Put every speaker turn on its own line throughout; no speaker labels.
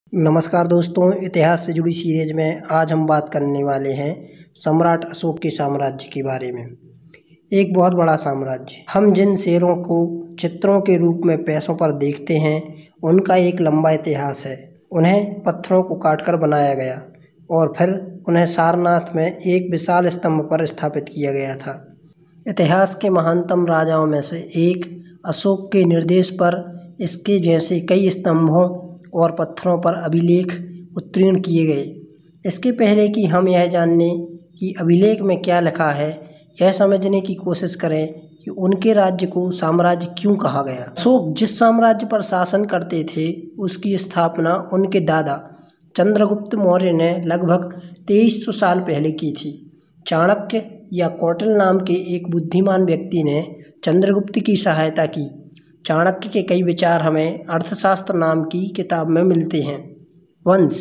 नमस्कार दोस्तों, इतिहास से जुड़ी सीरीज में आज हम बात करने वाले हैं सम्राट अशोक के साम्राज्य के बारे में। एक बहुत बड़ा साम्राज्य। हम जिन शेरों को चित्रों के रूप में पैसों पर देखते हैं, उनका एक लंबा इतिहास है। उन्हें पत्थरों को काटकर बनाया गया और फिर उन्हें सारनाथ में एक विशाल स्तंभ पर स्थापित किया गया था। इतिहास के महानतम राजाओं में से एक अशोक के निर्देश पर इसके जैसे कई स्तंभों और पत्थरों पर अभिलेख उत्तीर्ण किए गए। इसके पहले कि हम यह जानने कि अभिलेख में क्या लिखा है, यह समझने की कोशिश करें कि उनके राज्य को साम्राज्य क्यों कहा गया। अशोक जिस साम्राज्य पर शासन करते थे, उसकी स्थापना उनके दादा चंद्रगुप्त मौर्य ने लगभग 2300 साल पहले की थी। चाणक्य या कौटिल्य नाम के एक बुद्धिमान व्यक्ति ने चंद्रगुप्त की सहायता की। चाणक्य के कई विचार हमें अर्थशास्त्र नाम की किताब में मिलते हैं। वंश।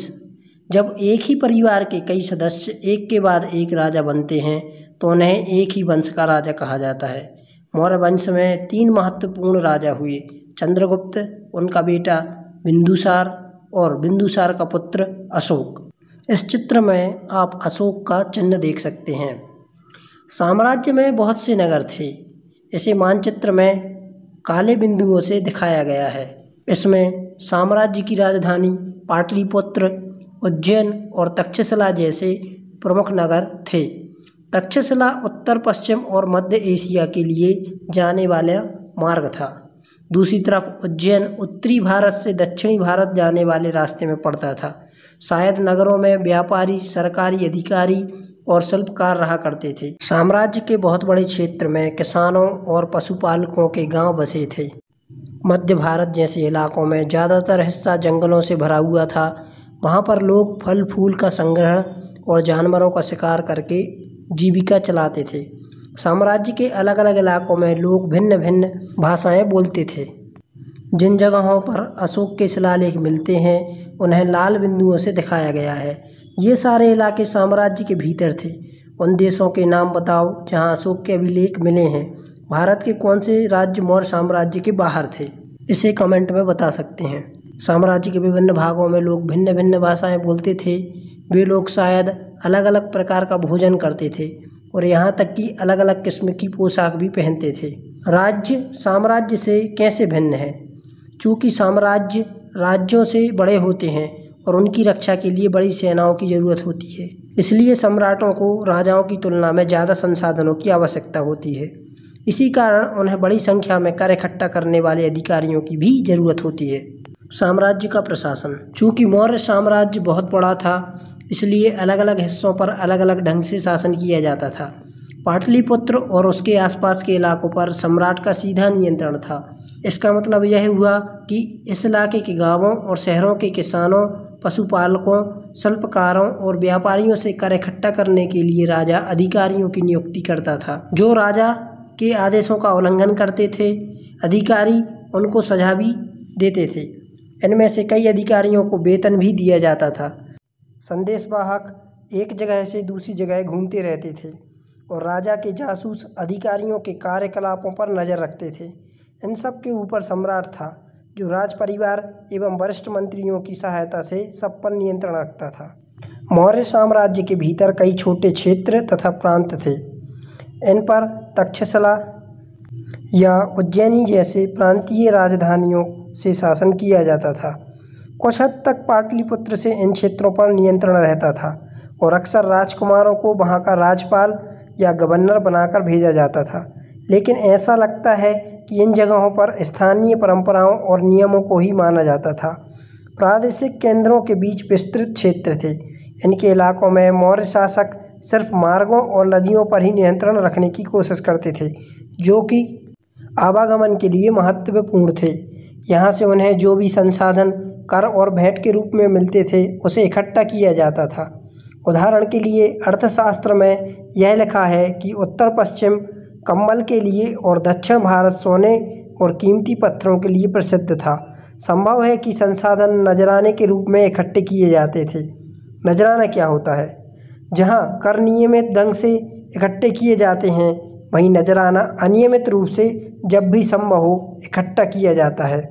जब एक ही परिवार के कई सदस्य एक के बाद एक राजा बनते हैं, तो उन्हें एक ही वंश का राजा कहा जाता है। मौर्य वंश में 3 महत्वपूर्ण राजा हुए: चंद्रगुप्त, उनका बेटा बिंदुसार और बिंदुसार का पुत्र अशोक। इस चित्र में आप अशोक का चिन्ह देख सकते हैं। साम्राज्य में बहुत से नगर थे। इसे मानचित्र में काले बिंदुओं से दिखाया गया है। इसमें साम्राज्य की राजधानी पाटलिपुत्र, उज्जैन और तक्षशिला जैसे प्रमुख नगर थे। तक्षशिला उत्तर पश्चिम और मध्य एशिया के लिए जाने वाला मार्ग था। दूसरी तरफ उज्जैन उत्तरी भारत से दक्षिणी भारत जाने वाले रास्ते में पड़ता था। शायद नगरों में व्यापारी, सरकारी अधिकारी और शिल्पकार रहा करते थे। साम्राज्य के बहुत बड़े क्षेत्र में किसानों और पशुपालकों के गांव बसे थे। मध्य भारत जैसे इलाकों में ज़्यादातर हिस्सा जंगलों से भरा हुआ था। वहां पर लोग फल फूल का संग्रहण और जानवरों का शिकार करके जीविका चलाते थे। साम्राज्य के अलग अलग इलाकों में लोग भिन्न भिन्न भाषाएं बोलते थे। जिन जगहों पर अशोक के शिलालेख मिलते हैं, उन्हें लाल बिंदुओं से दिखाया गया है। ये सारे इलाके साम्राज्य के भीतर थे। उन देशों के नाम बताओ जहां अशोक के अभिलेख मिले हैं। भारत के कौन से राज्य मौर्य साम्राज्य के बाहर थे, इसे कमेंट में बता सकते हैं। साम्राज्य के विभिन्न भागों में लोग भिन्न भिन्न भाषाएं बोलते थे। वे लोग शायद अलग अलग प्रकार का भोजन करते थे और यहाँ तक कि अलग अलग किस्म की पोशाक भी पहनते थे। राज्य साम्राज्य से कैसे भिन्न है? चूँकि साम्राज्य राज्यों से बड़े होते हैं और उनकी रक्षा के लिए बड़ी सेनाओं की ज़रूरत होती है, इसलिए सम्राटों को राजाओं की तुलना में ज़्यादा संसाधनों की आवश्यकता होती है। इसी कारण उन्हें बड़ी संख्या में कर इकट्ठा करने वाले अधिकारियों की भी ज़रूरत होती है। साम्राज्य का प्रशासन। चूँकि मौर्य साम्राज्य बहुत बड़ा था, इसलिए अलग अलग हिस्सों पर अलग अलग ढंग से शासन किया जाता था। पाटलिपुत्र और उसके आसपास के इलाकों पर सम्राट का सीधा नियंत्रण था। इसका मतलब यह हुआ कि इस इलाके के गांवों और शहरों के किसानों, पशुपालकों, शिल्पकारों और व्यापारियों से कर इकट्ठा करने के लिए राजा अधिकारियों की नियुक्ति करता था, जो राजा के आदेशों का उल्लंघन करते थे। अधिकारी उनको सजा भी देते थे। इनमें से कई अधिकारियों को वेतन भी दिया जाता था। संदेशवाहक एक जगह से दूसरी जगह घूमते रहते थे और राजा के जासूस अधिकारियों के कार्यकलापों पर नज़र रखते थे। इन सब के ऊपर सम्राट था, जो राज परिवार एवं वरिष्ठ मंत्रियों की सहायता से सब पर नियंत्रण रखता था। मौर्य साम्राज्य के भीतर कई छोटे क्षेत्र तथा प्रांत थे। इन पर तक्षशिला या उज्जैनी जैसे प्रांतीय राजधानियों से शासन किया जाता था। कुछ हद तक पाटलिपुत्र से इन क्षेत्रों पर नियंत्रण रहता था और अक्सर राजकुमारों को वहाँ का राज्यपाल या गवर्नर बनाकर भेजा जाता था। लेकिन ऐसा लगता है कि इन जगहों पर स्थानीय परंपराओं और नियमों को ही माना जाता था। प्रादेशिक केंद्रों के बीच विस्तृत क्षेत्र थे। इनके इलाकों में मौर्य शासक सिर्फ मार्गों और नदियों पर ही नियंत्रण रखने की कोशिश करते थे, जो कि आवागमन के लिए महत्वपूर्ण थे। यहाँ से उन्हें जो भी संसाधन कर और भेंट के रूप में मिलते थे, उसे इकट्ठा किया जाता था। उदाहरण के लिए अर्थशास्त्र में यह लिखा है कि उत्तर पश्चिम कंबल के लिए और दक्षिण भारत सोने और कीमती पत्थरों के लिए प्रसिद्ध था। संभव है कि संसाधन नजराने के रूप में इकट्ठे किए जाते थे। नजराना क्या होता है? जहां कर नियमित ढंग से इकट्ठे किए जाते हैं, वहीं नजराना अनियमित रूप से जब भी संभव हो इकट्ठा किया जाता है।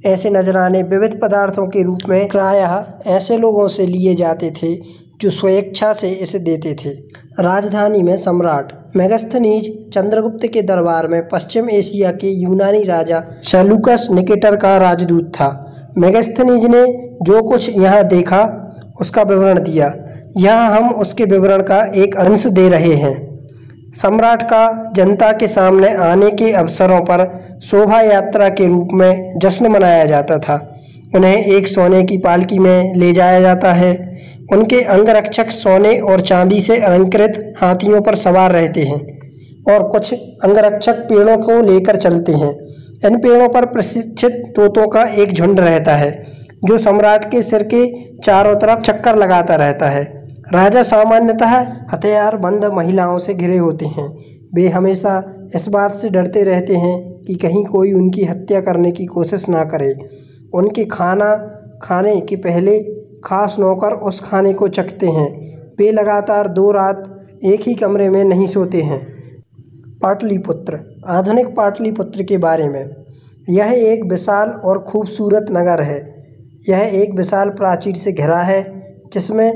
ऐसे नजराने विविध पदार्थों के रूप में प्रायः ऐसे लोगों से लिए जाते थे जो स्वेच्छा से इसे देते थे। राजधानी में सम्राट मेगास्थनीज चंद्रगुप्त के दरबार में पश्चिम एशिया के यूनानी राजा सेल्यूकस निकेटर का राजदूत था। मेगास्थनीज ने जो कुछ यहाँ देखा उसका विवरण दिया। यहाँ हम उसके विवरण का एक अंश दे रहे हैं। सम्राट का जनता के सामने आने के अवसरों पर शोभा यात्रा के रूप में जश्न मनाया जाता था। उन्हें एक सोने की पालकी में ले जाया जाता है। उनके अंगरक्षक सोने और चांदी से अलंकृत हाथियों पर सवार रहते हैं और कुछ अंगरक्षक पेड़ों को लेकर चलते हैं। इन पेड़ों पर प्रशिक्षित तोतों का एक झुंड रहता है जो सम्राट के सिर के चारों तरफ चक्कर लगाता रहता है। राजा सामान्यतः हथियार बंद महिलाओं से घिरे होते हैं। वे हमेशा इस बात से डरते रहते हैं कि कहीं कोई उनकी हत्या करने की कोशिश ना करे। उनके खाना खाने के पहले खास नौकर उस खाने को चखते हैं। वे लगातार 2 रात एक ही कमरे में नहीं सोते हैं। पाटलिपुत्र। आधुनिक पाटलिपुत्र के बारे में। यह एक विशाल और खूबसूरत नगर है। यह एक विशाल प्राचीर से घिरा है जिसमें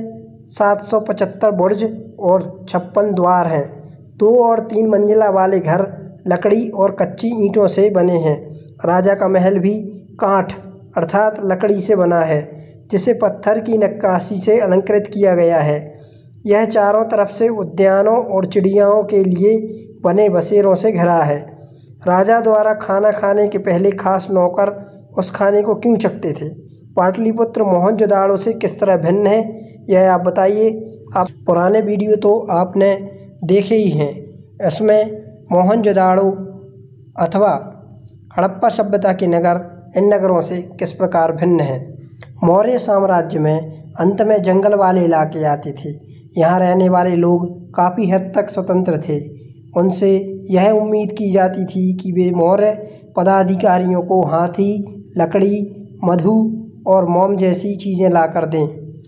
775 बुर्ज और 56 द्वार हैं। 2 और 3 मंजिला वाले घर लकड़ी और कच्ची ईंटों से बने हैं। राजा का महल भी काठ अर्थात लकड़ी से बना है जिसे पत्थर की नक्काशी से अलंकृत किया गया है। यह चारों तरफ से उद्यानों और चिड़ियाओं के लिए बने बसेरों से घिरा है। राजा द्वारा खाना खाने के पहले खास नौकर उस खाने को क्यों चखते थे? पाटलिपुत्र मोहनजोदाड़ो से किस तरह भिन्न है यह आप बताइए। आप पुराने वीडियो तो आपने देखे ही हैं। इसमें मोहनजोदाड़ो अथवा हड़प्पा सभ्यता के नगर इन नगरों से किस प्रकार भिन्न हैं। मौर्य साम्राज्य में अंत में जंगल वाले इलाके आते थे। यहाँ रहने वाले लोग काफ़ी हद तक स्वतंत्र थे। उनसे यह उम्मीद की जाती थी कि वे मौर्य पदाधिकारियों को हाथी, लकड़ी, मधु और मोम जैसी चीज़ें लाकर दें।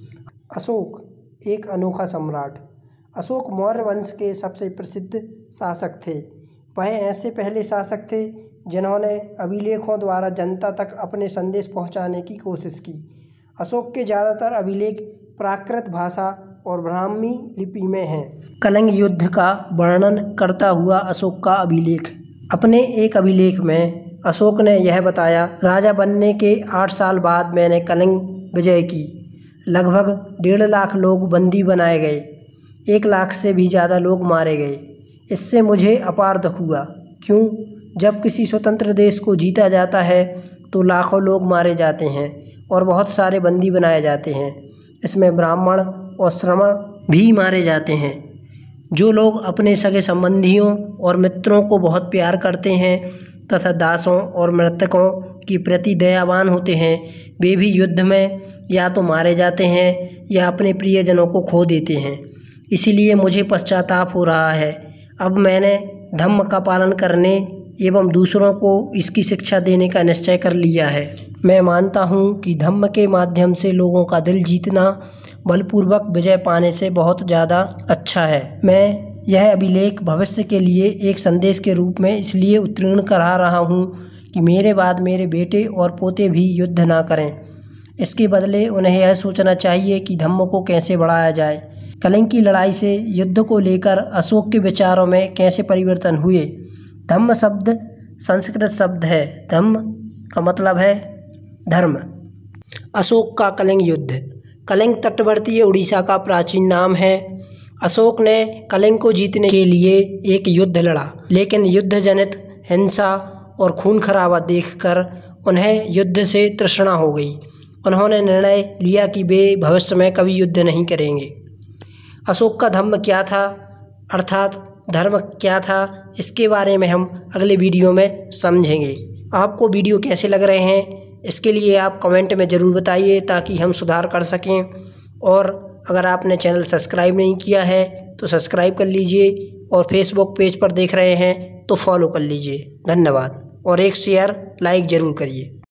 अशोक एक अनोखा सम्राट। अशोक मौर्य वंश के सबसे प्रसिद्ध शासक थे। वह ऐसे पहले शासक थे जिन्होंने अभिलेखों द्वारा जनता तक अपने संदेश पहुंचाने की कोशिश की। अशोक के ज़्यादातर अभिलेख प्राकृत भाषा और ब्राह्मी लिपि में हैं। कलिंग युद्ध का वर्णन करता हुआ अशोक का अभिलेख। अपने एक अभिलेख में अशोक ने यह बताया, राजा बनने के 8 साल बाद मैंने कलिंग विजय की। लगभग 1.5 लाख लोग बंदी बनाए गए। 1 लाख से भी ज़्यादा लोग मारे गए। इससे मुझे अपार दुख हुआ। क्यों? जब किसी स्वतंत्र देश को जीता जाता है तो लाखों लोग मारे जाते हैं और बहुत सारे बंदी बनाए जाते हैं। इसमें ब्राह्मण और श्रमण भी मारे जाते हैं। जो लोग अपने सगे संबंधियों और मित्रों को बहुत प्यार करते हैं तथा दासों और मृतकों के प्रति दयावान होते हैं, वे भी युद्ध में या तो मारे जाते हैं या अपने प्रियजनों को खो देते हैं। इसीलिए मुझे पश्चाताप हो रहा है। अब मैंने धम्म का पालन करने एवं दूसरों को इसकी शिक्षा देने का निश्चय कर लिया है। मैं मानता हूँ कि धम्म के माध्यम से लोगों का दिल जीतना बलपूर्वक विजय पाने से बहुत ज़्यादा अच्छा है। मैं यह अभिलेख भविष्य के लिए एक संदेश के रूप में इसलिए उत्तीर्ण करा रहा हूँ कि मेरे बाद मेरे बेटे और पोते भी युद्ध ना करें। इसके बदले उन्हें यह सोचना चाहिए कि धम्म को कैसे बढ़ाया जाए। कलिंग की लड़ाई से युद्ध को लेकर अशोक के विचारों में कैसे परिवर्तन हुए। धम्म शब्द संस्कृत शब्द है। धम्म का मतलब है धर्म। अशोक का कलिंग युद्ध। कलिंग तटवर्ती उड़ीसा का प्राचीन नाम है। अशोक ने कलिंग को जीतने के लिए एक युद्ध लड़ा, लेकिन युद्ध जनित हिंसा और खून खराबा देखकर उन्हें युद्ध से तृष्णा हो गई। उन्होंने निर्णय लिया कि वे भविष्य में कभी युद्ध नहीं करेंगे। अशोक का धम्म क्या था अर्थात धर्म क्या था, इसके बारे में हम अगले वीडियो में समझेंगे। आपको वीडियो कैसे लग रहे हैं इसके लिए आप कमेंट में ज़रूर बताइए ताकि हम सुधार कर सकें। और अगर आपने चैनल सब्सक्राइब नहीं किया है तो सब्सक्राइब कर लीजिए और फेसबुक पेज पर देख रहे हैं तो फॉलो कर लीजिए। धन्यवाद और एक शेयर लाइक ज़रूर करिए।